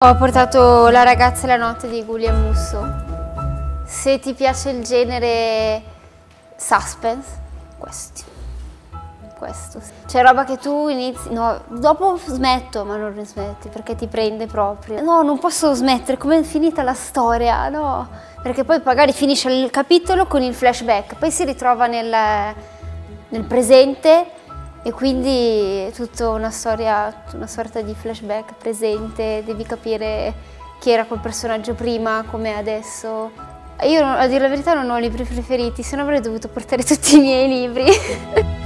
Ho portato La ragazza e la notte di Guglielmo Musso. Se ti piace il genere suspense, questo. C'è roba che tu inizi, no, dopo smetto, ma non smetti perché ti prende proprio. No, non posso smettere, com'è finita la storia, no. Perché poi magari finisce il capitolo con il flashback, poi si ritrova nel presente e quindi è tutta una storia, una sorta di flashback presente, devi capire chi era quel personaggio prima, com'è adesso. Io a dire la verità non ho libri preferiti, se no avrei dovuto portare tutti i miei libri.